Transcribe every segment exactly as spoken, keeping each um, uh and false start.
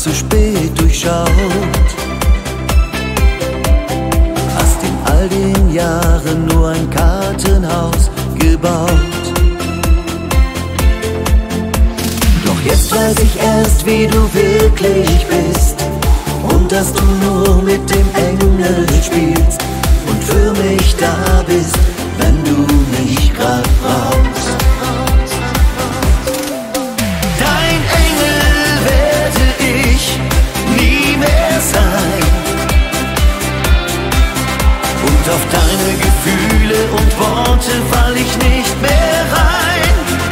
zu spät durchschaut. Hast in all den Jahren nur ein Kartenhaus gebaut. Doch jetzt weiß ich erst, wie du wirklich bist und dass du nur mit dem Engel spielst und für mich da bist, wenn du mich grad brauchst. Dein Engel werde ich nie mehr sein und auf deine Gefühle und Worte fall ich nicht mehr rein.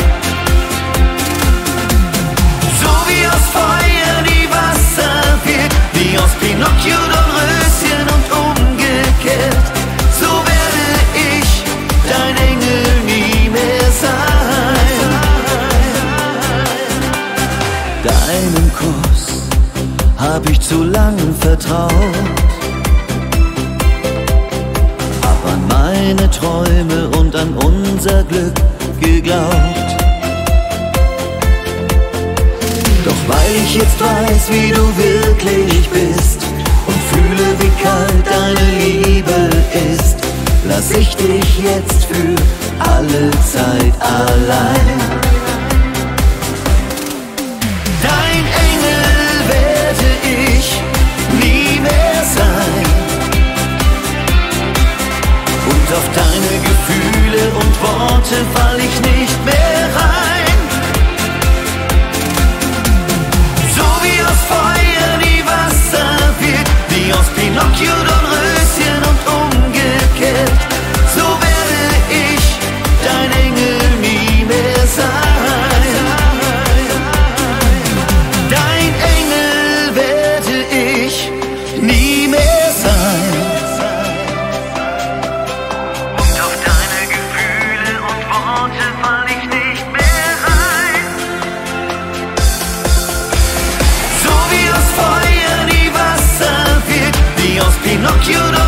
So wie aus Feuer die Wasser wird, wie aus Pinocchio Dornröschen und umgekehrt, so werde ich dein Engel nie mehr sein. Deinem Kuss hab ich zu lang vertraut, hab an meine Träume und an unser Glück geglaubt. Doch weil ich jetzt weiß, wie du wirklich bist und fühle, wie kalt deine Liebe ist, lass ich dich jetzt für alle Zeit allein. Dein Engel werde ich nie mehr sein und auf deine Gefühle und Worte fall ich nicht mehr rein. So wie aus Feuer die Wasser wird, wie aus Pinocchio Dornröschen und umgekehrt, so werde ich dein Engel nie mehr sein. Dein Engel werde ich nie mehr sein. Und auf deine Gefühle und Worte fall ich nicht mehr rein. So wie aus Feuer die Wasser wird, wie aus Pinocchio